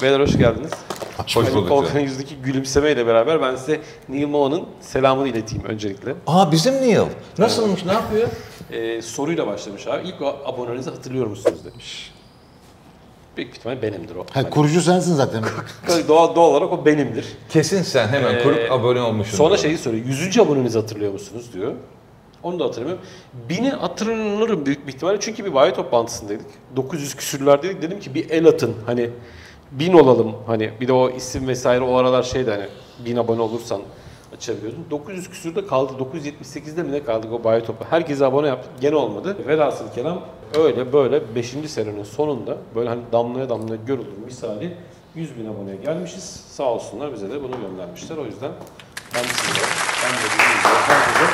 Beyler hoş geldiniz. Hoş bulduk. Volkan'ın yüzündeki gülümsemeyle beraber ben size Neil Moa'nın selamını ileteyim öncelikle. Bizim Neil. Nasılmış, ne yapıyor? Soruyla başlamış abi. İlk abonenizi hatırlıyor musunuz demiş. Büyük ihtimalle benimdir o. Ha, kurucu sensin zaten. Doğal olarak o benimdir. Kesin sen hemen kurup abone olmuşsun. Sonra şeyi soruyor. 100. abonenizi hatırlıyor musunuz diyor. Onu da hatırlamıyorum. 1000'i hatırlanırım büyük bir ihtimalle çünkü bir bayi toplantısındaydık. 900 küsürlerdeydik. Dedim ki bir el atın. Hani 1000 olalım. Hani bir de o isim vesaire o aralar şeydi hani 1000 abone olursan açabiliyordun. 900 küsürde kaldı. 978'de mi ne kaldık o bayi topu. Herkese abone yaptık. Gene olmadı. Velhasıl kelam öyle böyle 5. senenin sonunda böyle hani damlaya damlaya görüldür misali 100.000 aboneye gelmişiz. Sağ olsunlar bize de bunu göndermişler. O yüzden ben de size, ben de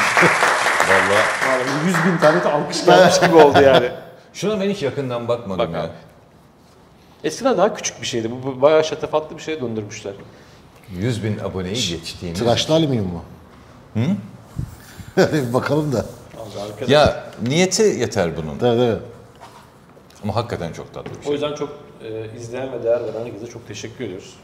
Vallahi 100.000 tane de alkış gelmiş gibi oldu yani. Şuna ben hiç yakından bakmadım ya. Eskiden daha küçük bir şeydi. Bu bayağı şatafatlı bir şeye döndürmüşler. 100.000 aboneyi geçtiğimiz. Tıraşlı alüminyum mu? Hı? Bir bakalım da. Ya niyeti yeter bunun. Evet. Ama hakikaten çok tatlı bir şey. O yüzden çok izleyen ve değer veren herkese çok teşekkür ediyoruz.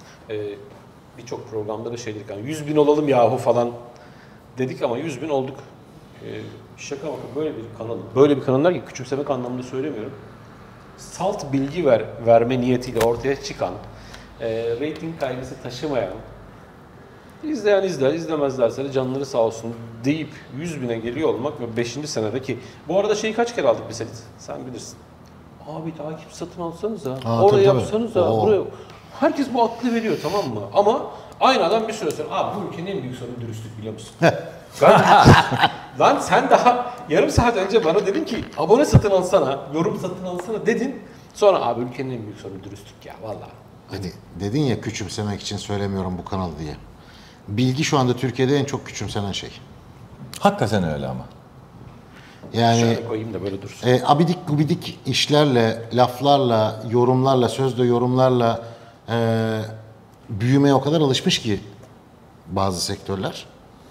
Birçok programda da şey dedik hani 100.000 olalım yahu falan dedik ama 100.000 olduk. Şaka bakın böyle bir kanal ki küçümsemek anlamında söylemiyorum. Salt bilgi verme niyetiyle ortaya çıkan, reyting kaygısı taşımayan, izleyen izler, izlemezlerse de canları sağ olsun deyip 100.000'e geliyor olmak ve 5. senedeki, bu arada şeyi kaç kere aldık biz Halit? Sen bilirsin. Abi takip satın alsanıza, oraya yapsanıza, buraya. Herkes bu aklı veriyor tamam mı? Ama aynı adam bir süre sonra, abi bu ülkenin en büyük sorunu dürüstlük biliyor musun? Lan sen daha yarım saat önce bana dedin ki abone satın alsana, yorum satın alsana dedin. Sonra abi ülkenin en büyük sorunu dürüstlük ya vallahi. Hani dedin ya küçümsemek için söylemiyorum bu kanal diye. Bilgi şu anda Türkiye'de en çok küçümsenen şey. Hakikaten öyle ama. Yani şöyle koyayım da böyle dursun. Abidik gubidik işlerle, laflarla, yorumlarla, sözde yorumlarla büyümeye o kadar alışmış ki bazı sektörler.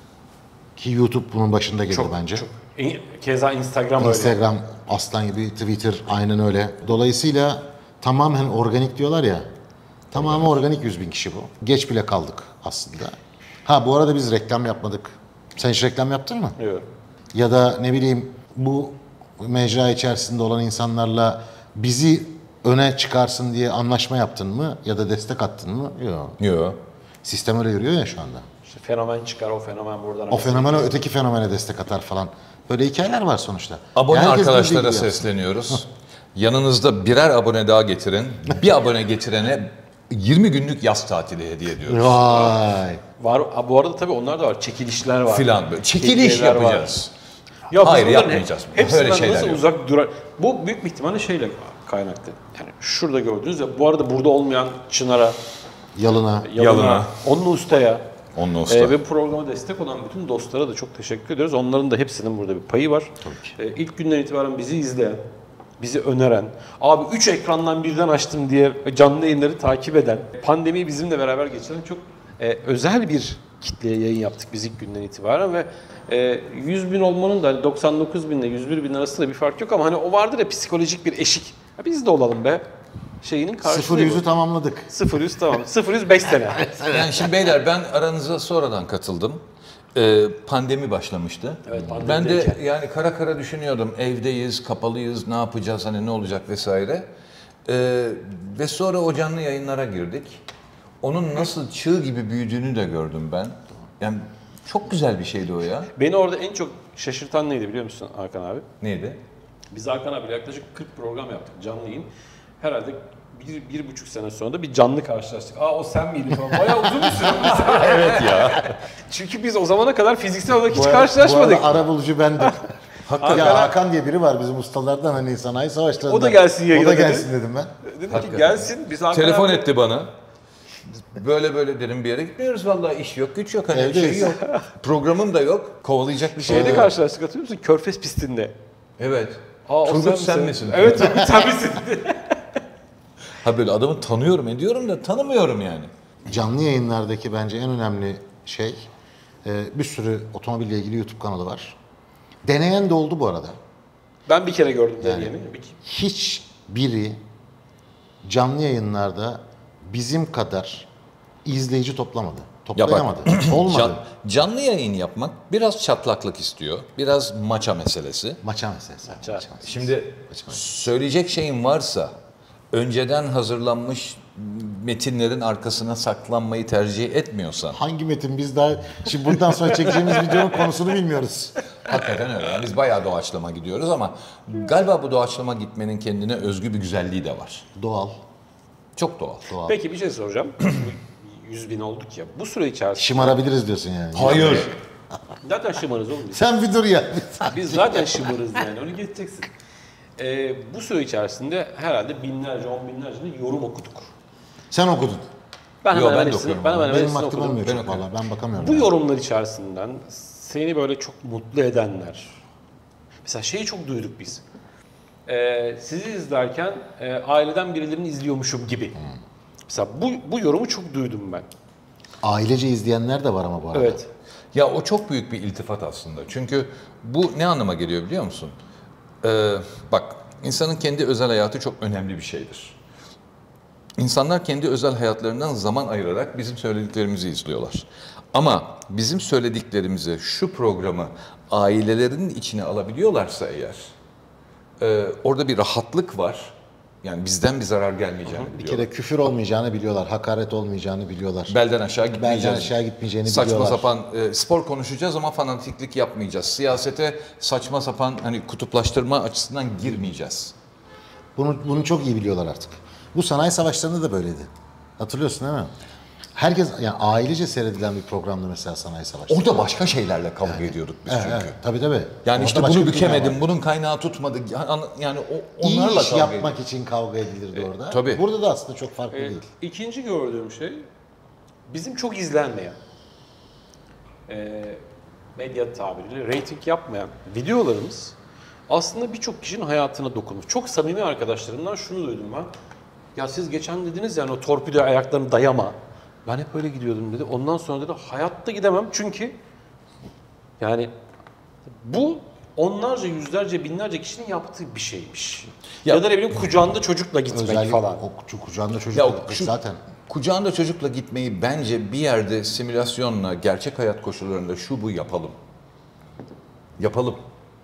Ki YouTube bunun başında geliyor bence. Çok. Keza Instagram öyle. Aslan gibi, Twitter aynen öyle. Dolayısıyla tamamen organik diyorlar ya. Tamamı organik 100.000 kişi bu. Geç bile kaldık aslında. Ha bu arada biz reklam yapmadık. Sen hiç reklam yaptın mı? Yok. Ya da ne bileyim bu mecra içerisinde olan insanlarla bizi öne çıkarsın diye anlaşma yaptın mı? Ya da destek attın mı? Yok. Sistem öyle yürüyor ya şu anda. İşte fenomen çıkar, o fenomen buradan. O fenomene öteki fenomene destek atar falan. Böyle hikayeler var sonuçta. Abone arkadaşlara sesleniyoruz. Yanınızda birer abone daha getirin. Bir abone getirene 20 günlük yaz tatili hediye ediyoruz. Vay. Var, bu arada tabii onlar da var. Çekilişler var. Filan böyle. Çekiliş yapacağız. Ya hayır yapmayacağız. Hepsinden Öyle şeyler nasıl yok. uzak durar? Bu büyük bir ihtimalle şeyle kaynaklı. Yani şurada gördüğünüz ya bu arada burada olmayan Çınar'a, Yalına. Onunla Usta'ya Onunla ve programa destek olan bütün dostlara da çok teşekkür ediyoruz. Onların da hepsinin burada bir payı var. İlk günden itibaren bizi izleyen, bizi öneren, abi 3 ekrandan birden açtım diye canlı yayınları takip eden, pandemiyi bizimle beraber geçiren çok özel bir kitleye yayın yaptık biz ilk günden itibaren ve 100.000 olmanın da 99.000 ile 101.000 arasında bir fark yok ama hani o vardır ya psikolojik bir eşik. Ya biz de olalım be. Şeyinin karşılığı 0-100'ü tamamladık. 0-100 tamam. 0-100 5 sene. Yani şimdi beyler ben aranıza sonradan katıldım. Pandemi başlamıştı. Evet, pandemi ben de derken. yani kara kara düşünüyordum. Evdeyiz, kapalıyız, ne yapacağız, hani ne olacak vesaire. Ve sonra o canlı yayınlara girdik. Onun nasıl çığ gibi büyüdüğünü de gördüm ben. Yani çok güzel bir şeydi o ya. Beni orada en çok şaşırtan neydi biliyor musun Hakan abi? Neydi? Biz Hakan abiyle yaklaşık 40 program yaptık canlı yayın. Herhalde 1,5 sene sonra da bir canlı karşılaştık. Aa o sen miydin falan. Bayağı uzun bir süre. Evet ya. Çünkü biz o zamana kadar fiziksel olarak hiç karşılaşmadık. Bu arada arabulucu bendim. Hakikaten. Ya Hakan diye biri var bizim ustalardan hani sanayi savaşlarında. O da gelsin yayına O da dedi. gelsin dedim ben. Dedim ki gelsin. Biz Hakan Telefon abi... etti bana. Böyle dedim bir yere gitmiyoruz vallahi iş yok güç yok hani Evdeyiz. şey yok. Programım da yok. Kovalayacak bir şey Şeyde yok. karşılaştık hatırlıyor musun? Körfez pistinde. Evet. Aa, Turgut sen misin? Evet Turgut sen misin? Ha böyle adamı tanıyorum ediyorum da tanımıyorum yani. Canlı yayınlardaki bence en önemli şey bir sürü otomobille ilgili YouTube kanalı var. Deneyen de oldu bu arada. Ben bir kere gördüm Yani deneyeni. hiçbiri canlı yayınlarda bizim kadar izleyici toplamadı. Ya bak, Toplayamadı. Olmadı. canlı yayın yapmak biraz çatlaklık istiyor. Biraz maça meselesi. Maça meselesi. Maça. Maça meselesi. Şimdi söyleyecek şeyin varsa önceden hazırlanmış metinlerin arkasına saklanmayı tercih etmiyorsan. Hangi metin biz daha şimdi buradan sonra çekeceğimiz videonun konusunu bilmiyoruz. Hakikaten öyle. Yani biz bayağı doğaçlama gidiyoruz ama galiba bu doğaçlama gitmenin kendine özgü bir güzelliği de var. Doğal. Çok doğal. Doğal. Peki bir şey soracağım. 100.000 olduk ya. Bu süre içerisinde... Şımarabiliriz diyorsun yani. Hayır. Zaten şımarız oğlum biz. Sen bir dur ya. Biz zaten şımarız yani. Onu geçeceksin. Bu süre içerisinde herhalde binlerce, on binlerce de yorum okuduk. Sen okudun. Ben Yo, hemen ben de hepsini, okuyorum. ben hemen Benim hepsini vaktim okudum. olmuyor Ben çok okuyorum. valla. Ben bakamıyorum. Bu yani. yorumlar içerisinden seni böyle çok mutlu edenler. Mesela şeyi çok duyduk biz. Sizi izlerken aileden birilerini izliyormuşum gibi. Mesela bu yorumu çok duydum ben. Ailece izleyenler de var ama bu arada. Evet. Ya o çok büyük bir iltifat aslında. Çünkü bu ne anlama geliyor biliyor musun? Bak, insanın kendi özel hayatı çok önemli bir şeydir. İnsanlar kendi özel hayatlarından zaman ayırarak bizim söylediklerimizi izliyorlar. Ama bizim söylediklerimizi, şu programı ailelerinin içine alabiliyorlarsa eğer, orada bir rahatlık var. Yani bizden bir zarar gelmeyeceğini Bir biliyorlar. kere küfür olmayacağını biliyorlar. Hakaret olmayacağını biliyorlar. Belden aşağı gitmeyeceğiz. Belden aşağı gitmeyeceğini Saçma biliyorlar. sapan spor konuşacağız ama fanatiklik yapmayacağız. Siyasete saçma sapan hani kutuplaştırma açısından girmeyeceğiz. Bunu çok iyi biliyorlar artık. Bu sanayi savaşlarında da böyleydi. Hatırlıyorsun değil mi? Herkes yani ailece seyredilen bir programdı mesela sanayi savaşları. Orada başka şeylerle kavga ediyorduk biz çünkü. Evet, tabii tabii. Yani Orada işte başka bunu bir dünya bükemedim, var. bunun kaynağı tutmadı. Yani İyi onlarla iş kavga yapmak için kavga edilirdi orada. tabii. Burada da aslında çok farklı değil. İkinci gördüğüm şey, bizim çok izlenmeyen, medya tabiriyle reyting yapmayan videolarımız aslında birçok kişinin hayatına dokunmuş. Çok samimi arkadaşlarımdan şunu duydum ben. Ya siz geçen dediniz yani o torpido ayaklarını dayama. Ben hep öyle gidiyordum dedi. Ondan sonra dedi hayatta gidemem çünkü yani bu onlarca, yüzlerce, binlerce kişinin yaptığı bir şeymiş. Ya da ne bileyim kucağında çocukla gitmek Özellikle falan. o kucağında çocuk Ya zaten. kucağında çocukla gitmeyi bence bir yerde simülasyonla, gerçek hayat koşullarında şu bu yapalım. Yapalım.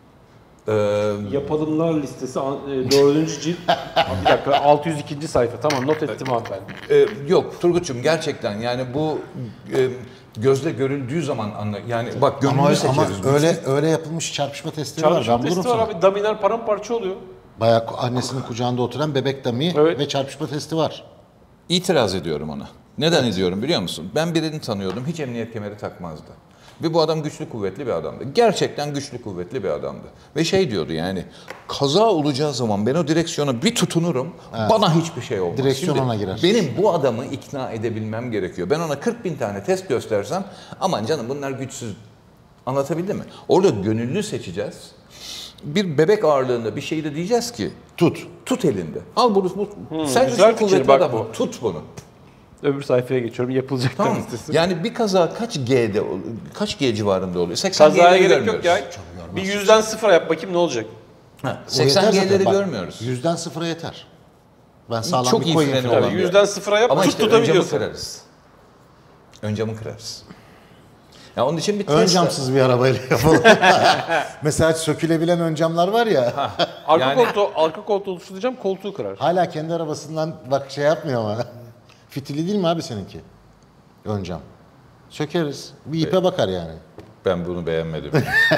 Yapalımlar listesi 4. cilt. Bir dakika 602. sayfa. Tamam not ettim abi ben. Yok Turgut'cum gerçekten yani bu gözle görüldüğü zaman yani bak gönlünü Ama seçeriz. öyle yapılmış çarpışma testleri var. Çarpışma Ben bulurum testi var sana. abi. Damiler paramparça oluyor. Bayağı annesinin kucağında oturan bebek dami Evet. ve çarpışma testi var. İtiraz ediyorum ona. Neden ediyorum biliyor musun? Ben birini tanıyordum, hiç emniyet kemeri takmazdı. Ve bu adam güçlü kuvvetli bir adamdı. Gerçekten güçlü kuvvetli bir adamdı. Ve şey diyordu yani, kaza olacağı zaman ben o direksiyona bir tutunurum, bana hiçbir şey olmaz. Direksiyon Şimdi ona girer. benim bu adamı ikna edebilmem gerekiyor. Ben ona 40.000 tane test göstersem, aman canım bunlar güçsüz. Anlatabildim mi? Orada gönüllü seçeceğiz. Bir bebek ağırlığında bir şeyi de diyeceğiz ki, tut elinde. Al bunu, sen güzel güçlü fikir, kuvvetli bak adam, bu. tut bunu. Öbür sayfaya geçiyorum. Yapılacaklar Tamam mı? listesi. Yani bir kaza kaç G civarında oluyor? 80 Kazaya G'leri gerek yok görmüyoruz. ya. Bir 100'den 0'a yap bakayım ne olacak? Ha, O 80 yeter zaten. G'leri Bak, görmüyoruz. 100'den 0'a yeter. Ben sağlam Çok bir iyi koyayım freni falan. olan Tabii bir 100'den 0'a yap Ama tut işte ön camı tutabiliyorsun. kırarız. Ön camı kırarız. Ya onun için bir Ön Tesla. camsız bir arabayla yapalım. Mesela sökülebilen ön camlar var ya. Arka koltuğu oluşturacağım koltuğu kırar. Hala kendi arabasından bak şey yapmıyor ama. Fitili değil mi abi seninki? Ön cam. Sökeriz. Bir ipe bakar yani. Ben bunu beğenmedim.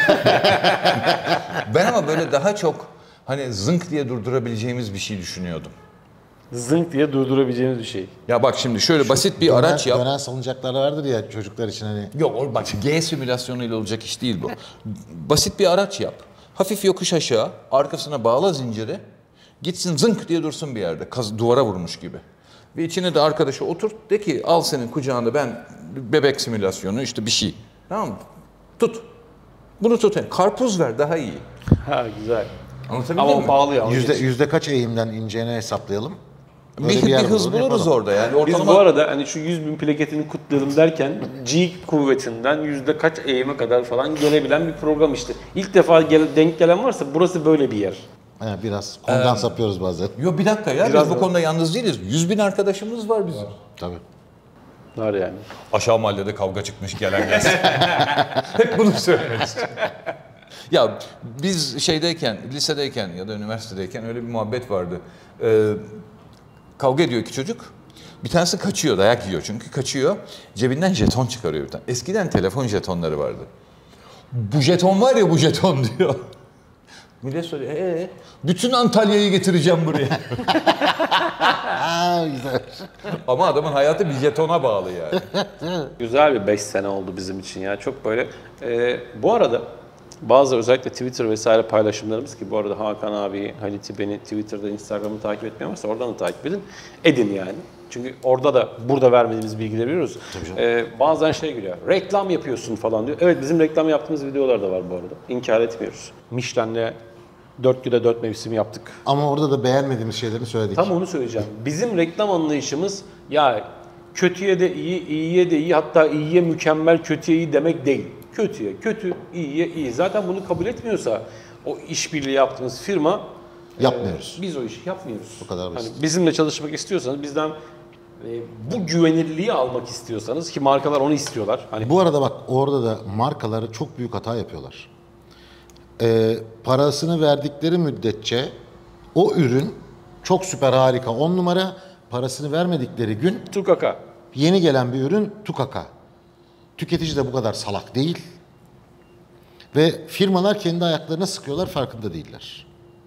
Ben ama böyle daha çok hani zınk diye durdurabileceğimiz bir şey düşünüyordum. Zınk diye durdurabileceğimiz bir şey. Ya bak şimdi şöyle basit bir araç yap. Dönen salıncaklar vardır ya çocuklar için hani. Yok bak G simülasyonuyla olacak iş değil bu. Basit bir araç yap. Hafif yokuş aşağı, arkasına bağla zinciri. Gitsin zınk diye dursun bir yerde. Duvara vurmuş gibi. Ve içine de arkadaşı oturt. De ki al senin kucağında ben bebek simülasyonu işte bir şey. Tamam mı? Tut. Bunu tut. Karpuz ver daha iyi. Ha güzel. Anlatabildim Ama mi? pahalı ya. Yüzde kaç eğimden ineceğini hesaplayalım. Öyle Bir yer hız bulalım, buluruz yapalım. orada yani. Biz Ortalama bu arada hani şu 100.000 plaketini kutlayalım derken G kuvvetinden yüzde kaç eğime kadar falan gelebilen bir program işte. İlk defa denk gelen varsa burası böyle bir yer. Biraz konudan sapıyoruz bazen. Yo bir dakika ya, Biraz biz bu da- konuda yalnız değiliz. 100 bin arkadaşımız var bizim. Tabii. Var yani. Aşağı mahallede kavga çıkmış, gelen gelsin. Hep bunu söylemek istiyorum. Ya biz şeydeyken, lisedeyken ya da üniversitedeyken öyle bir muhabbet vardı. Kavga ediyor iki çocuk. Bir tanesi kaçıyor, dayak yiyor çünkü kaçıyor. Cebinden jeton çıkarıyor bir tane. Eskiden telefon jetonları vardı. Bu jeton var ya, bu jeton diyor. Millet soruyor, bütün Antalya'yı getireceğim buraya. Güzel. Ama adamın hayatı bir jetona bağlı yani. Güzel bir 5 sene oldu bizim için ya. Çok böyle. Bu arada bazı özellikle Twitter vesaire paylaşımlarımız ki bu arada Hakan abi, Halit'i, beni Twitter'da, Instagram'ı takip etmeyen varsa oradan da takip edin. Edin yani. Çünkü orada da burada vermediğimiz bilgileri veriyoruz. Bazen şey geliyor. Reklam yapıyorsun falan diyor. Evet, bizim reklam yaptığımız videolar da var bu arada. İnkar etmiyoruz. Michelin'le 4 güne 4 mevsim yaptık. Ama orada da beğenmediğimiz şeylerini söyledik. Tam onu söyleyeceğim. Bizim reklam anlayışımız ya kötüye de iyi, iyiye de iyi, hatta iyiye mükemmel, kötüye iyi demek değil. Kötüye kötü, iyiye iyi. Zaten bunu kabul etmiyorsa o işbirliği yaptığımız firma Yapmıyoruz. biz o işi yapmıyoruz. Bu kadar basit. Hani bizimle çalışmak istiyorsanız, bizden bu güvenilirliği almak istiyorsanız, ki markalar onu istiyorlar. Hani Bu arada bak, orada da markaları çok büyük hata yapıyorlar. Parasını verdikleri müddetçe o ürün çok süper, harika, 10 numara. Parasını vermedikleri gün tukaka. yeni gelen bir ürün tukaka. Tüketici de bu kadar salak değil. Ve firmalar kendi ayaklarına sıkıyorlar, farkında değiller.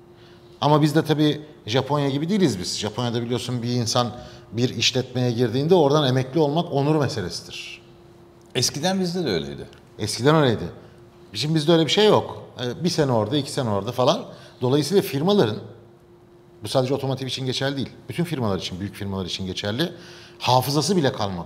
Ama biz de tabii Japonya gibi değiliz biz. Japonya'da biliyorsun, bir insan bir işletmeye girdiğinde oradan emekli olmak onur meselesidir. Eskiden bizde de öyleydi. Eskiden öyleydi. Şimdi bizde öyle bir şey yok. Bir sene orada, 2 sene orada falan. Dolayısıyla firmaların, bu sadece otomotiv için geçerli değil, bütün firmalar için, büyük firmalar için geçerli, hafızası bile kalmadı.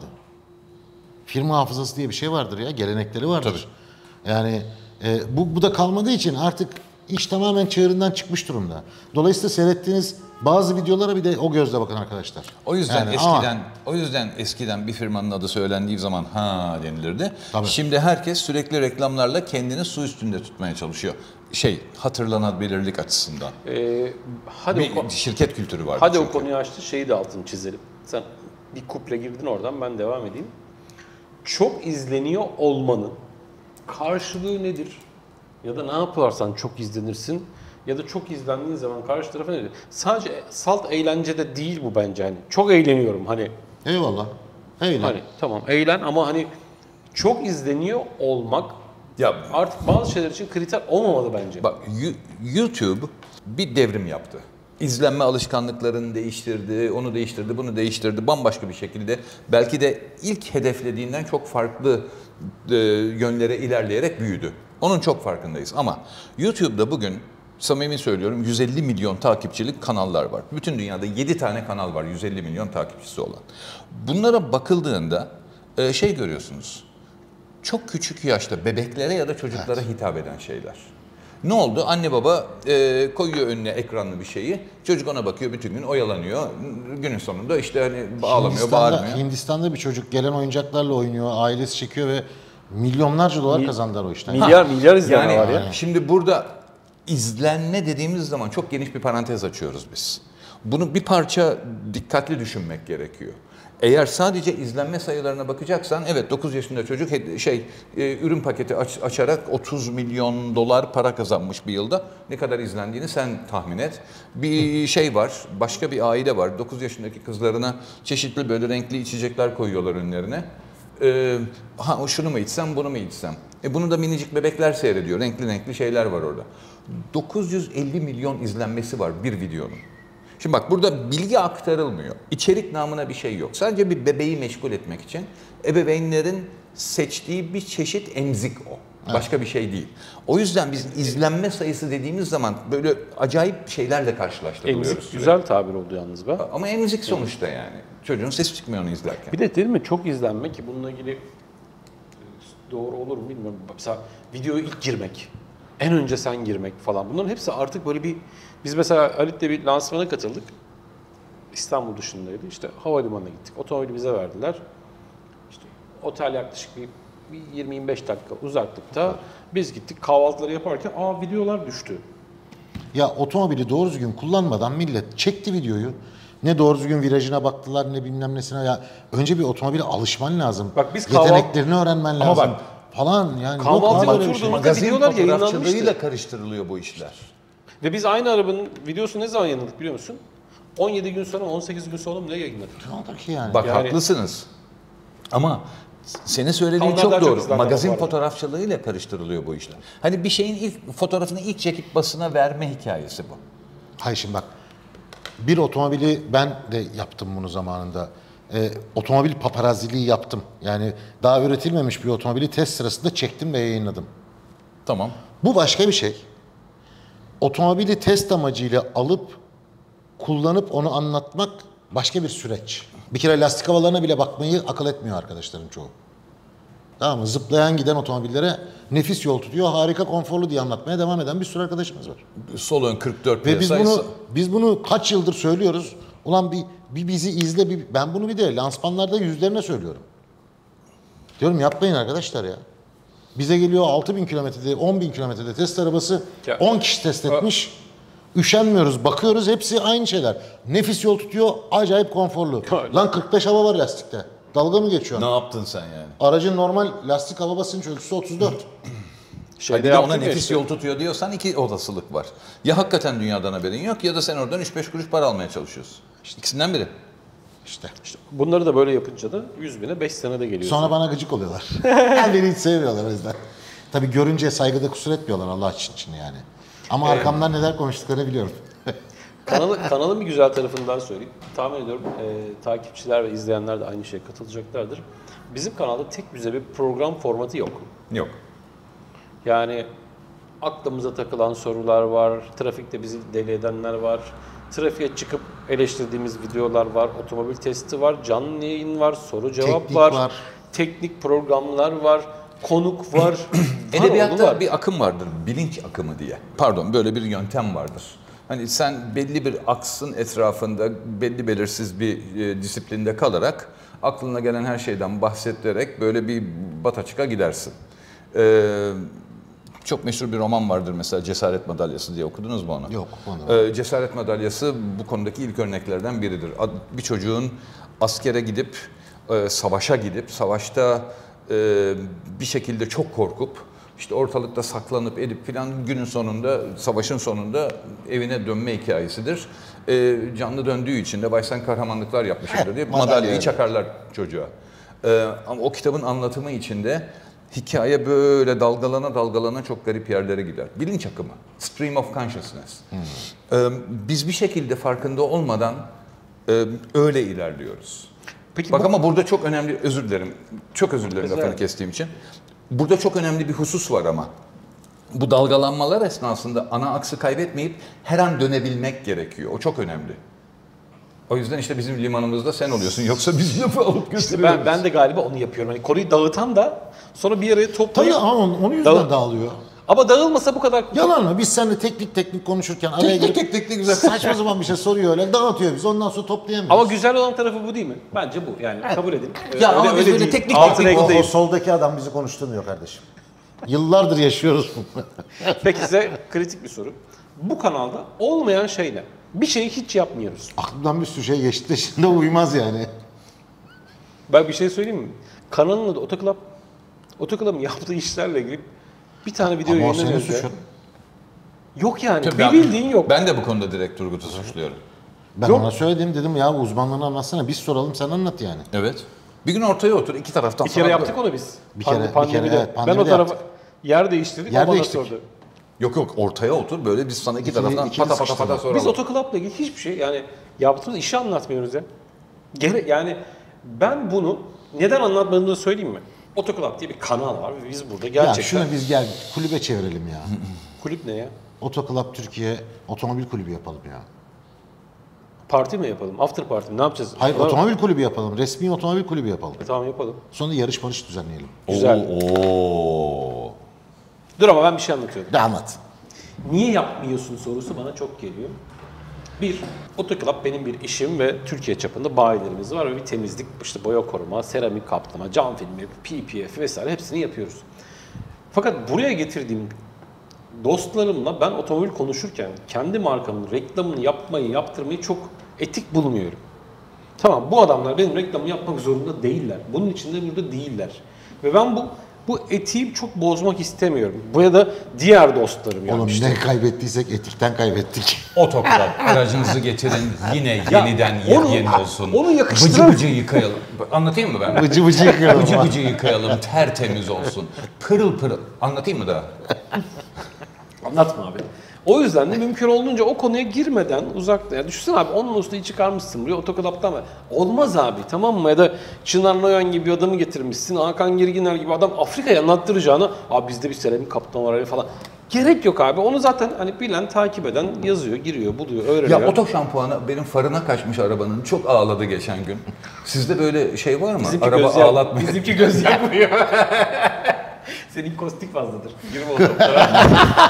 Firma hafızası diye bir şey vardır ya, gelenekleri vardır. Tabii. Yani bu da kalmadığı için artık iş tamamen çığırından çıkmış durumda. Dolayısıyla seyrettiğiniz bazı videolara bir de o gözle bakın arkadaşlar. O yüzden Yani eskiden bir firmanın adı söylendiği zaman ha denilirdi. Tabii. Şimdi herkes sürekli reklamlarla kendini su üstünde tutmaya çalışıyor. Hatırlanabilirlik açısından. Hadi Bir şirket kültürü var. Hadi o konuyu açtı, şeyi de altını çizelim. Sen bir kuple girdin oradan, ben devam edeyim. Çok izleniyor olmanın karşılığı nedir? Ya da ne yaparsan çok izlenirsin ya da çok izlendiğin zaman karşı tarafa ne diyor? Sadece salt eğlencede değil bu bence hani. Çok eğleniyorum hani. eyvallah. Eğlen. Hani tamam eğlen ama hani çok izleniyor olmak Ya artık bazı şeyler için kriter olmamalı bence. bak, YouTube bir devrim yaptı. İzlenme alışkanlıklarını değiştirdi, onu değiştirdi, bunu değiştirdi. Bambaşka bir şekilde belki de ilk hedeflediğinden çok farklı yönlere ilerleyerek büyüdü. Onun çok farkındayız ama YouTube'da bugün samimi söylüyorum 150 milyon takipçilik kanallar var. Bütün dünyada 7 tane kanal var 150 milyon takipçisi olan. Bunlara bakıldığında görüyorsunuz. Çok küçük yaşta bebeklere ya da çocuklara hitap eden şeyler. Ne oldu? Anne baba koyuyor önüne ekranlı bir şeyi. Çocuk ona bakıyor, bütün gün oyalanıyor. Günün sonunda işte hani ağlamıyor, bağırmıyor. Hindistan'da bir çocuk gelen oyuncaklarla oynuyor, ailesi çekiyor ve milyonlarca dolar kazandılar o işten. Milyar izlenme var ya. Şimdi burada izlenme dediğimiz zaman çok geniş bir parantez açıyoruz biz. Bunu bir parça dikkatli düşünmek gerekiyor. Eğer sadece izlenme sayılarına bakacaksan, evet 9 yaşında çocuk ürün paketi açarak 30 milyon dolar para kazanmış bir yılda. Ne kadar izlendiğini sen tahmin et. Bir şey var, başka bir aile var. 9 yaşındaki kızlarına çeşitli böyle renkli içecekler koyuyorlar önlerine. Şunu mu içsem, bunu mu içsem? Bunu da minicik bebekler seyrediyor. Renkli renkli şeyler var orada. 950 milyon izlenmesi var bir videonun. Şimdi bak, burada bilgi aktarılmıyor. İçerik namına bir şey yok. Sadece bir bebeği meşgul etmek için ebeveynlerin seçtiği bir çeşit emzik o. Başka bir şey değil. O yüzden biz izlenme sayısı dediğimiz zaman böyle acayip şeylerle karşılaştırılıyoruz. Emzik güzel tabir oldu yalnız be. Ama emzik sonuçta yani. Çocuğun sesi çıkmıyor onu izlerken. Bir de değil mi çok izlenme, ki bununla ilgili doğru olur mu bilmiyorum. Mesela videoya ilk girmek, en önce sen girmek falan. Bunların hepsi artık böyle bir... Biz mesela Halit'le bir lansmana katıldık. İstanbul dışındaydı. İşte havalimanına gittik. Otomobili bize verdiler. İşte otel yaklaşık bir 20-25 dakika uzaklıkta. Biz gittik kahvaltıları yaparken videolar düştü. Ya otomobili doğru düzgün kullanmadan millet çekti videoyu. Ne doğru düzgün virajına baktılar ne bilmem nesine. Ya önce bir otomobile alışman lazım. Bak biz yeteneklerini öğrenmen lazım. bak, falan yani. kahvaltıya yok abi öyle bir oturduğumuz- Magazin videolar yayınlanmıştı. fotoğrafçılığıyla karıştırılıyor bu işler. Ve biz aynı arabanın videosunu ne zaman yayınladık biliyor musun? 17 gün sonra 18 gün sonra mı ne yayınladık? Ne oldu ki yani? Bak Yani- haklısınız. Ama senin söylediğin Kanallar çok daha çok doğru. izlenme Magazin var. fotoğrafçılığıyla karıştırılıyor bu işler. Hani bir şeyin ilk fotoğrafını ilk çekip basına verme hikayesi bu. Hayır şimdi bak. Bir otomobili ben de yaptım bunu zamanında. Otomobil paparazziliği yaptım. Yani daha üretilmemiş bir otomobili test sırasında çektim ve yayınladım. Tamam. Bu başka bir şey. Otomobili test amacıyla alıp kullanıp onu anlatmak başka bir süreç. Bir kere lastik havalarına bile bakmayı akıl etmiyor arkadaşların çoğu. Tamam mı? Zıplayan giden otomobillere nefis yol tutuyor, harika konforlu diye anlatmaya devam eden bir sürü arkadaşımız var. Sol ön 44 Ve piyasaysa. biz bunu kaç yıldır söylüyoruz. Ulan bir bizi izle, ben bunu bir de lansmanlarda yüzlerine söylüyorum. Diyorum yapmayın arkadaşlar ya. Bize geliyor 6.000 kilometrede, 10.000 kilometrede test arabası, Ya. 10 kişi test etmiş. Üşenmiyoruz, bakıyoruz hepsi aynı şeyler. Nefis yol tutuyor, acayip konforlu. Lan 45 hava var lastikte. Dalga mı geçiyorsun? Ne yaptın sen yani? Aracın normal lastik hava basınç ölçüsü 34. Şeyde Hadi de ona yaptık ya nefis işte. yol tutuyor diyorsan iki olasılık var. Ya hakikaten dünyadan haberin yok ya da sen oradan 3-5 kuruş para almaya çalışıyorsun. İkisinden biri. İşte. Bunları da böyle yapınca da 100.000'e 5 senede geliyor. Sonra bana gıcık oluyorlar. Beni hiç sevmiyorlar o yüzden. Tabii görünce saygıda kusur etmiyorlar Allah için yani. Ama arkamdan neler konuştuklarını biliyorum. Kanalın bir güzel tarafını daha söyleyeyim. Tahmin ediyorum takipçiler ve izleyenler de aynı şeye katılacaklardır. Bizim kanalda tek düze bir program formatı yok. Yok. Yani aklımıza takılan sorular var, trafikte bizi deli edenler var, trafiğe çıkıp eleştirdiğimiz videolar var, otomobil testi var, canlı yayın var, soru cevap Teknik var, var. teknik programlar var, konuk var. Edebiyatta bir akım vardır, bilinç akımı diye. Pardon, böyle bir yöntem vardır. Hani sen belli bir aksın etrafında, belli belirsiz bir disiplinde kalarak, aklına gelen her şeyden bahsederek böyle bir bataçıka gidersin. Çok meşhur bir roman vardır mesela, Cesaret Madalyası diye, okudunuz mu onu? Yok, onu. Cesaret Madalyası bu konudaki ilk örneklerden biridir. Bir çocuğun askere gidip, savaşa gidip, savaşta bir şekilde çok korkup, işte ortalıkta saklanıp edip filan günün sonunda, savaşın sonunda evine dönme hikayesidir. Canlı döndüğü için de baştan kahramanlıklar yapmışımdır diye madalyayı çakarlar çocuğa. Ama o kitabın anlatımı içinde hikaye böyle dalgalana dalgalana çok garip yerlere gider. Bilinç akımı, stream of consciousness. Biz bir şekilde farkında olmadan öyle ilerliyoruz. Peki Bak ama burada çok önemli, özür dilerim, çok özür dilerim Güzel. lafını kestiğim için. Burada çok önemli bir husus var ama. Bu dalgalanmalar esnasında ana aksı kaybetmeyip her an dönebilmek gerekiyor. O çok önemli. O yüzden işte bizim limanımızda sen oluyorsun. Yoksa biz lafı alıp götürüyoruz. Ben de galiba onu yapıyorum. Hani konuyu dağıtan da sonra bir araya toplayıp... Tabii ama onun yüzünden dağılıyor. Ama dağılmasa bu kadar... Yalan mı? Biz seninle teknik konuşurken araya girip Teknik güzel. saçma zaman bir şey soruyor öyle dağıtıyor biz ondan sonra toplayamıyoruz. Ama güzel olan tarafı bu değil mi? Bence bu. Yani kabul edin. Ya ama biz böyle değil. teknik Altına teknik- o ekleyin. soldaki adam bizi konuşturmuyor kardeşim. Yıllardır yaşıyoruz bunu. Peki size kritik bir soru. Bu kanalda olmayan şey ne? Bir şeyi hiç yapmıyoruz. Aklımdan bir sürü şey geçti de şimdi uymaz yani. Ben bir şey söyleyeyim mi? Kanalın adı Otoclub. Otoclub'un yaptığı işlerle ilgili bir tane video Ama o senin yayınlanıyor. suçun. Yok yani. Tabii Bir bildiğin yok. Ben de bu konuda direkt Turgut'u suçluyorum. Ben Yok. ona söyledim dedim ya uzmanlığını anlatsana biz soralım sen anlat yani. Evet. Bir gün ortaya otur, iki taraftan Bir kere sana yaptık onu biz. Bir kere, Pandemide. evet, Ben pandemide o tarafa yaptık. yer değiştirdik. Yer o bana değiştik. sordu. Yok ortaya otur, böyle biz sana iki taraftan ikili pata sıkıştırma. pata soralım. Biz Otoclub'la ilgili hiçbir şey yani yaptığımız işi anlatmıyoruz ya. Yani ben bunu neden anlatmadığımı da söyleyeyim mi? Otoclub diye bir kanal var ve biz burada Ya gerçekten... şunu biz gel kulübe çevirelim ya. Kulüp ne ya? Otoclub Türkiye otomobil kulübü yapalım ya. Parti mi yapalım? After party mi? Ne yapacağız? Hayır Tamam. otomobil kulübü yapalım. Resmi otomobil kulübü yapalım. Tamam yapalım. Sonra yarış marış düzenleyelim. Güzel. Oo. Dur ama ben bir şey anlatıyorum. De anlat. Niye yapmıyorsun sorusu bana çok geliyor. Bir, Otoclub benim bir işim ve Türkiye çapında bayilerimiz var ve bir temizlik, işte boya koruma, seramik kaplama, cam filmi, PPF vesaire hepsini yapıyoruz. Fakat buraya getirdiğim dostlarımla ben otomobil konuşurken kendi markamın reklamını yaptırmayı çok etik bulmuyorum. Tamam, bu adamlar benim reklamı yapmak zorunda değiller. Bunun için de burada değiller. Ve ben bu etiği çok bozmak istemiyorum. Bu ya da diğer dostlarım Oğlum yapmıştı. ne kaybettiysek etikten kaybettik. Otoklat aracınızı getirin yine yeniden onu- yeni olsun. onu yakıştıran- Bıcı bıcı yıkayalım. Anlatayım mı ben? Bıcı bıcı yıkıyorum. Bıcı bıcı yıkayalım, tertemiz olsun. Pırıl pırıl. Anlatayım mı daha? Anlatma abi. O yüzden de mümkün olduğunca o konuya girmeden uzakta. Ya düşünsene abi, onun ustayı çıkarmışsın buraya otokadaptan ver. Olmaz abi, tamam mı? Ya da Çınar Noyan gibi bir adamı getirmişsin. Hakan Gerginer gibi adam Afrika'ya anlattıracağına abi bizde bir seramik kaptan var falan. Gerek yok abi. Onu zaten hani bilen, takip eden yazıyor, giriyor, buluyor, öğreniyor. Ya oto şampuanı benim farına kaçmış arabanın. Çok ağladı geçen gün. Sizde böyle şey var mı? Bizimki Araba göz yak- ağlatmıyor. Bizimki göz yakmıyor. Senin kostik fazladır. Girme otobüslere.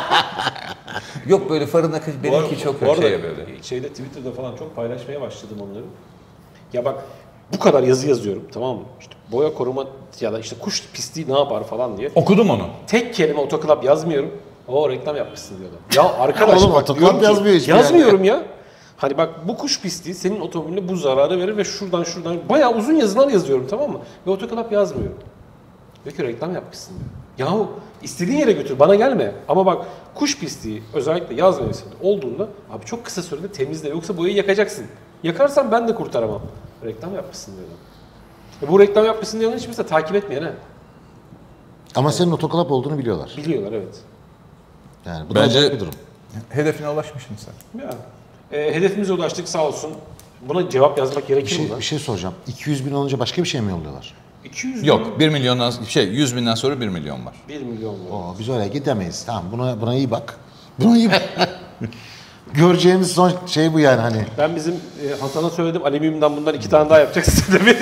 Yok böyle farına kaç. Benimki çok Bu arada şey böyle. şeyde Twitter'da falan çok paylaşmaya başladım onları. Ya bak, bu kadar yazı yazıyorum, tamam mı? İşte boya koruma ya da işte kuş pisliği ne yapar falan diye. Okudum onu. Tek kelime otoklap yazmıyorum. O reklam yapmışsın diyorlar. Ya arkadaş Oğlum, bak, otoklap diyorum ki, yazmıyor hiçbir yazmıyorum ya. Hani bak, bu kuş pisliği senin otomobiline bu zararı verir ve şuradan bayağı uzun yazılar yazıyorum, tamam mı? Ve otoklap yazmıyorum. Diyor ki reklam yapmışsın diyor. Yahu istediğin yere götür, bana gelme. Ama bak, kuş pisliği özellikle yaz mevsiminde olduğunda abi çok kısa sürede temizle, yoksa boyayı yakacaksın. Yakarsan ben de kurtaramam. Reklam yapmışsın diyorlar. Bu reklam yapmışsın diyorlar, hiç kimse takip etmeyen ha. Ama senin otoklap olduğunu biliyorlar. Biliyorlar, evet. Yani bu da Bence acayip bir durum. hedefine ulaşmışsın sen. Ya. Hedefimize ulaştık, sağ olsun. Buna cevap yazmak gerekir mi lan? Bir şey soracağım. 200 bin olunca başka bir şey mi yolluyorlar? 200 Yok 1 milyondan 100 binden sonra 1 milyon var. 1 milyon mu? Oo, biz oraya gidemeyiz. Tamam, buna iyi bak. Buna iyi bak. Göreceğimiz son şey bu yani hani. Ben bizim Hasan'a söyledim, alüminyumdan bundan 2 tane daha yapacaksın demeye.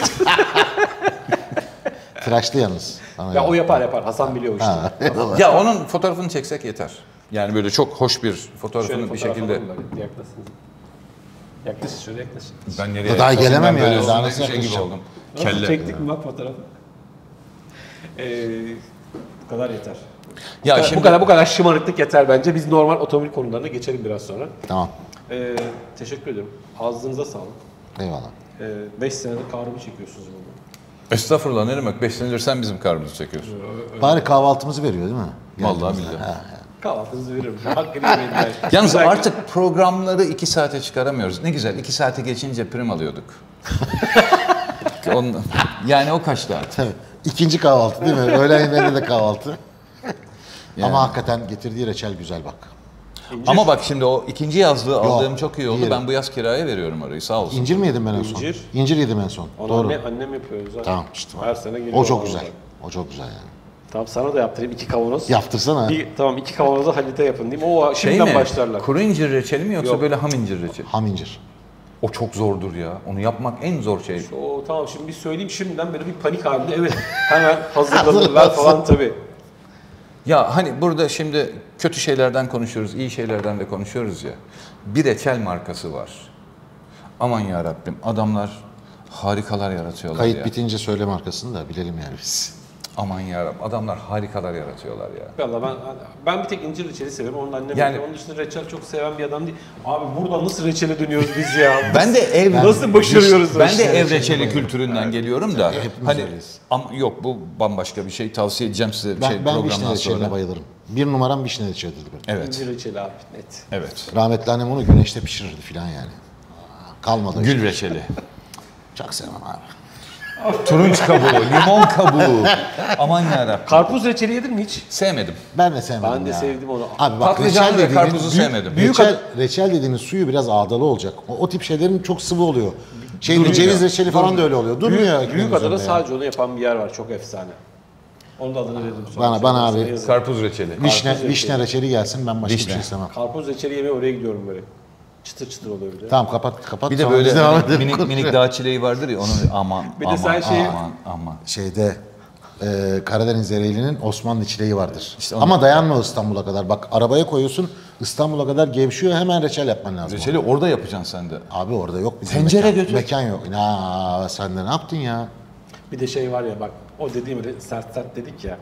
Tıraşlı yalnız. Bana Ya göre. o yapar. Hasan biliyor işte. Ha, eyvallah. Ya onun fotoğrafını çeksek yeter. Yani böyle çok hoş bir fotoğrafını Şöyle bir fotoğraf şekilde. alalım böyle, yaklaşsın. Yaklaşın, şöyle yaklaşın. Ben nereye Daha yaklaşayım? gelemem Ben böyle yani, daha üstündeki nasıl şey gibi yaklaşacağım? oldum. Nasıl Kelle. çektik mi bak fotoğrafı? Bu kadar yeter. Ya bu şimdi kadar şımarıklık yeter bence. Biz normal otomobil konularına geçelim biraz sonra. Tamam. Teşekkür ederim. Ağzınıza sağlık. Eyvallah. 5 senedir kahrımı çekiyorsunuz bunu. estağfurullah ne demek 5 senedir sen bizim karnımızı çekiyorsun. Bari kahvaltımızı veriyor değil mi? Vallahi Geldiğimizde. billahi. Ha, Kahvaltınızı veririm. Hakkını yemeyin. Yalnız Güzel- artık programları 2 saate çıkaramıyoruz. Ne güzel 2 saate geçince prim alıyorduk. Yani o kaçtı artık. tabii. İkinci kahvaltı değil mi? Öğlen yemeğinde de kahvaltı. Ama hakikaten getirdiği reçel güzel bak. Ama bak şimdi o ikinci yazlığı aldığım Yok, çok iyi oldu. diğeri. Ben bu yaz kiraya veriyorum orayı sağ olsun. İncir mi yedim ben en son? İncir. İncir yedim en son. Onu Doğru. annem yapıyor zaten. Tamam işte. Her sene geliyor. O çok bana güzel. orada. O çok güzel yani. Tamam, sana da yaptırayım 2 kavanoz. Yaptırsana. Tamam, 2 kavanozu Halit'e yapın diyeyim. O Şey şimdiden mi? başlarlar. Kuru incir reçeli mi yoksa Yok. böyle ham incir reçeli? Ham incir. O çok zordur ya. Onu yapmak en zor şey. O tamam, şimdi bir söyleyeyim, şimdiden böyle bir panik halinde, evet hemen hazırlanırlar falan tabii. Ya hani burada şimdi kötü şeylerden konuşuyoruz, iyi şeylerden de konuşuyoruz ya. Bir reçel markası var. Aman ya Rabbim adamlar harikalar yaratıyorlar Kayıt ya. bitince söyle markasını da bilelim yani biz. Aman ya Rabbim adamlar harikalar yaratıyorlar ya. Valla ben bir tek incir reçeli seviyorum. Onun annem Yani- yapıyor. Onun dışında reçel çok seven bir adam değil. Abi burada nasıl reçele dönüyoruz biz ya? Ben de ev Nasıl başarıyoruz? ben de reçeli? ev reçeli kültüründen geliyorum da. Hepimiz Hani öyleyiz. ama yok bu bambaşka bir şey tavsiye edeceğim size Ben vişne programdan reçeline sonra. bayılırım. Bir numaram vişne reçelidir benim. Evet. İncir reçeli abi, net. Evet. Rahmetli annem onu güneşte pişirirdi filan yani. Kalmadı. Gül reçeli. Çok sevmem abi. Turunç kabuğu, limon kabuğu. Aman yarabbim. Karpuz reçeli yedin mi hiç? Sevmedim. Ben de sevmedim Ben de ya. sevdim onu. Abi bak Patlıcan reçel ve dediğiniz karpuzu sevmedim. reçel dediğiniz suyu biraz ağdalı olacak. O tip şeylerin çok sıvı oluyor. Durmuyor. Ceviz reçeli falan da öyle oluyor. Durmuyor. ekmeğin Büyükada'da üzerinde ya. sadece onu yapan bir yer var. Çok efsane. Onun da adını veririm sonra. Bana Sana abi- yazarım. Karpuz reçeli. Vişne reçeli gelsin, ben başka bir Vişne. şey istemem. Karpuz reçeli yemeye oraya gidiyorum böyle. Çıtır çıtır oluyor bir de. Tamam kapat. Bir de sonra böyle biz devam minik, edelim. minik minik dağ çileği vardır ya onun aman Bir de aman sen şeyi- aman. Şeyde Karadeniz Ereğli'nin Osmanlı çileği vardır. İşte onu- Ama dayanma İstanbul'a kadar. Bak arabaya koyuyorsun, İstanbul'a kadar gevşiyor, hemen reçel yapman lazım. Reçeli orada yapacaksın sen de. Abi orada yok bizim Tencere mekan. götür. Mekan yok. Sen de ne yaptın ya? Bir de şey var ya bak, o dediğim sert dedik ya.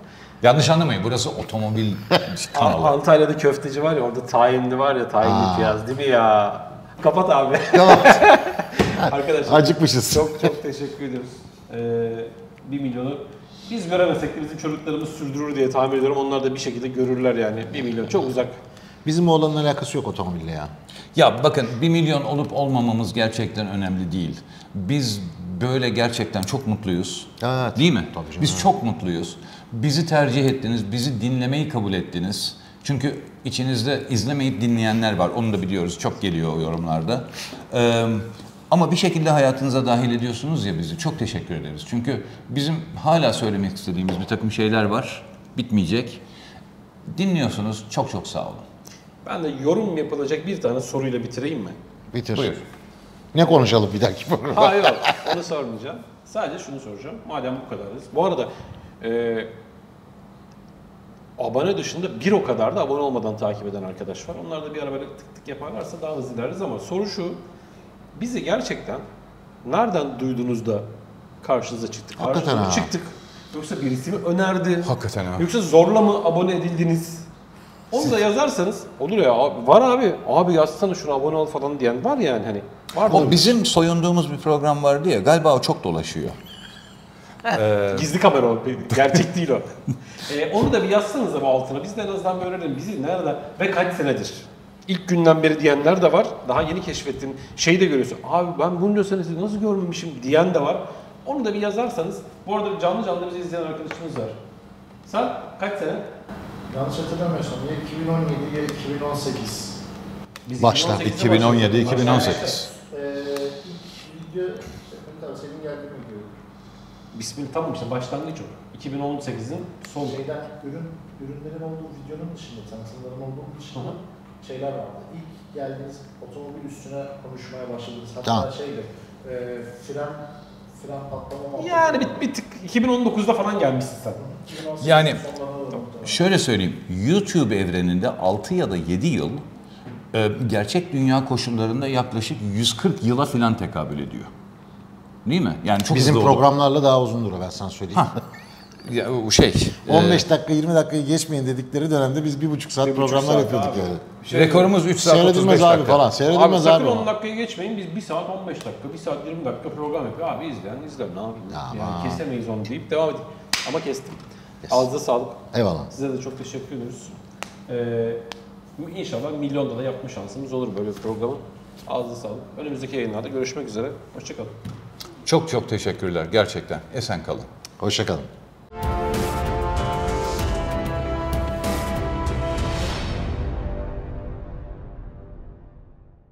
Yanlış anlamayın, burası otomobil kanalı. Antalya'da köfteci var ya, orada tayinli var ya, tayinli piyaz değil mi ya? Kapat abi. Arkadaşlar Acıkmışız. çok teşekkür ediyoruz. 1 milyonu biz göremesek de bizim çocuklarımız sürdürür diye tahmin ediyorum. Onlar da bir şekilde görürler yani. 1 milyon çok uzak. Bizim oğlanın alakası yok otomobille ya. Ya bakın 1 milyon olup olmamamız gerçekten önemli değil. Biz böyle gerçekten çok mutluyuz. Evet. Değil mi? Tabii canım. Biz çok mutluyuz. Bizi tercih ettiniz, bizi dinlemeyi kabul ettiniz. Çünkü içinizde izlemeyip dinleyenler var. Onu da biliyoruz. Çok geliyor o yorumlarda. Ama bir şekilde hayatınıza dahil ediyorsunuz ya bizi. Çok teşekkür ederiz. Çünkü bizim hala söylemek istediğimiz bir takım şeyler var. Bitmeyecek. Dinliyorsunuz. Çok çok sağ olun. Ben de yorum yapılacak bir tane soruyla bitireyim mi? Bitir. Buyur. Ne konuşalım bir dahaki programda? Hayır yok, onu sormayacağım. Sadece şunu soracağım. Madem bu kadarız. Bu arada abone dışında bir o kadar da abone olmadan takip eden arkadaş var. Onlar da bir ara böyle tık tık yaparlarsa daha hızlı ilerleriz ama soru şu. Bizi gerçekten nereden duydunuz da karşınıza çıktık? Hakikaten Karşınıza ha. çıktık. Yoksa birisi mi önerdi? Hakikaten ha. Yoksa zorla mı abone edildiniz? Onu da yazarsanız olur ya abi, var abi. Abi yazsana şuna abone ol falan diyen var yani hani. Var O bizim soyunduğumuz bir program vardı ya, galiba o çok dolaşıyor. Gizli kamera o. Gerçek değil o. Onu da bir yazsanıza bu altına. Biz de en azından bir öğrenelim. Bizi nerede ve kaç senedir? İlk günden beri diyenler de var. Daha yeni keşfettim. Şeyi de görüyorsun. Abi ben bunca senesi nasıl görmemişim diyen de var. Onu da bir yazarsanız. Bu arada canlı canlı bizi izleyen arkadaşımız var. Sen kaç sene? Yanlış hatırlamıyorsam ya 2017 ya 2018. Biz Başlar. 2018'de 2017-2018. İlk video senin geldiğin video. Bismillah, tamam işte başlangıç o. 2018'in son. Şeyden ürünlerin olduğu videonun dışında, tanıtımların olduğu dışında şeyler vardı. İlk geldiğiniz otomobil üstüne konuşmaya başladınız. Hatta Tamam. şeydi, fren patlama muhabbeti. Yani bir tık 2019'da falan gelmişsin sen. 2018 Yani sonlarına doğru muhtemelen. şöyle söyleyeyim, YouTube evreninde 6 ya da 7 yıl gerçek dünya koşullarında yaklaşık 140 yıla filan tekabül ediyor. Değil mi? Yani çok Bizim hızlı oldu. programlarla daha uzundur o, ben sana söyleyeyim. Ya, o şey, 15 dakika 20 dakikayı geçmeyin dedikleri dönemde biz 1,5 saat 1,5 programlar saat yapıyorduk abi. yani. rekorumuz 3 saat 35 Seyredilmez dakika. abi falan. Abi Seyredilmez sakın abi. 10 dakikayı geçmeyin. Biz 1 saat 15 dakika, 1 saat 20 dakika program yapıyor. Abi izleyen izler, ne yapayım? Aman. Yani kesemeyiz onu deyip devam edin. Ama kestim. Ağzınıza sağlık. Eyvallah. Size de çok teşekkür ediyoruz. İnşallah milyonda da yapma şansımız olur böyle bir programı. Ağzınıza sağlık. Önümüzdeki yayınlarda görüşmek üzere. Hoşçakalın. Çok çok teşekkürler gerçekten. Esen kalın. Hoşça kalın.